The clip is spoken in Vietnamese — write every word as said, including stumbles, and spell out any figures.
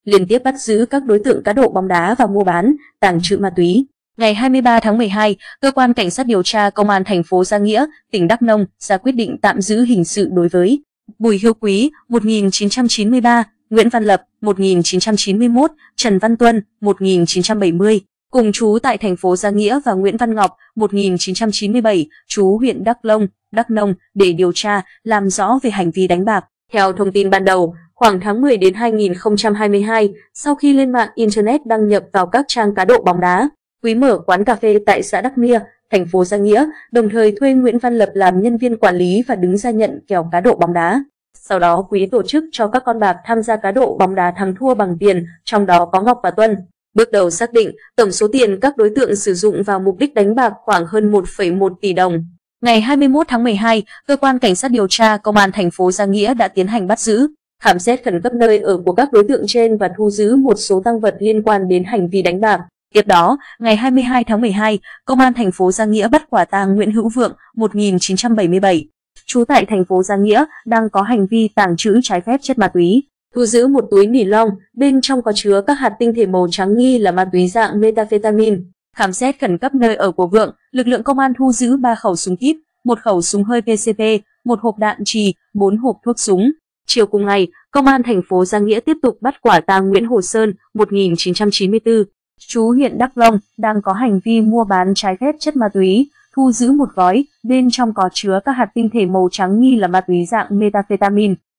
liên tiếp bắt giữ các đối tượng cá độ bóng đá và mua bán, tàng trữ ma túy. Ngày hai mươi ba tháng mười hai, cơ quan cảnh sát điều tra công an thành phố Gia Nghĩa, tỉnh Đắk Nông ra quyết định tạm giữ hình sự đối với Bùi Hiếu Quý, một nghìn chín trăm chín mươi ba, Nguyễn Văn Lập, một nghìn chín trăm chín mươi mốt, Trần Văn Tuân, một nghìn chín trăm bảy mươi, cùng trú tại thành phố Gia Nghĩa và Nguyễn Văn Ngọc, một nghìn chín trăm chín mươi bảy, trú huyện Đắk Lông, Đắk Nông để điều tra, làm rõ về hành vi đánh bạc. Theo thông tin ban đầu, khoảng tháng mười đến hai nghìn không trăm hai mươi hai, sau khi lên mạng Internet đăng nhập vào các trang cá độ bóng đá, Quý mở quán cà phê tại xã Đắk Nia, thành phố Gia Nghĩa, đồng thời thuê Nguyễn Văn Lập làm nhân viên quản lý và đứng ra nhận kèo cá độ bóng đá. Sau đó Quý tổ chức cho các con bạc tham gia cá độ bóng đá thắng thua bằng tiền, trong đó có Ngọc và Tuân. Bước đầu xác định tổng số tiền các đối tượng sử dụng vào mục đích đánh bạc khoảng hơn một phẩy một tỷ đồng. Ngày hai mươi mốt tháng mười hai, cơ quan cảnh sát điều tra công an thành phố Gia Nghĩa đã tiến hành bắt giữ, khám xét khẩn cấp nơi ở của các đối tượng trên và thu giữ một số tang vật liên quan đến hành vi đánh bạc. Tiếp đó, ngày hai mươi hai tháng mười hai, công an thành phố Gia Nghĩa bắt quả tang Nguyễn Hữu Vượng, một nghìn chín trăm bảy mươi bảy, trú tại thành phố Gia Nghĩa, đang có hành vi tàng trữ trái phép chất ma túy. Thu giữ một túi nỉ lông, bên trong có chứa các hạt tinh thể màu trắng nghi là ma túy dạng methamphetamine. Khám xét khẩn cấp nơi ở của Vượng, lực lượng công an thu giữ ba khẩu súng kíp, một khẩu súng hơi pê xê pê, một hộp đạn trì, bốn hộp thuốc súng. Chiều cùng ngày, công an thành phố Gia Nghĩa tiếp tục bắt quả tang Nguyễn Hồ Sơn, một nghìn chín trăm chín mươi tư, trú huyện Đắk Lông, đang có hành vi mua bán trái phép chất ma túy, thu giữ một gói, bên trong có chứa các hạt tinh thể màu trắng nghi là ma túy dạng methamphetamine.